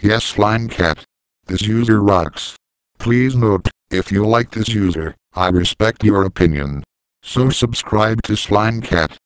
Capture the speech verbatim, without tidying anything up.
Yes, Slime Cat. This user rocks. Please note, if you like this user, I respect your opinion. So subscribe to Slime Cat.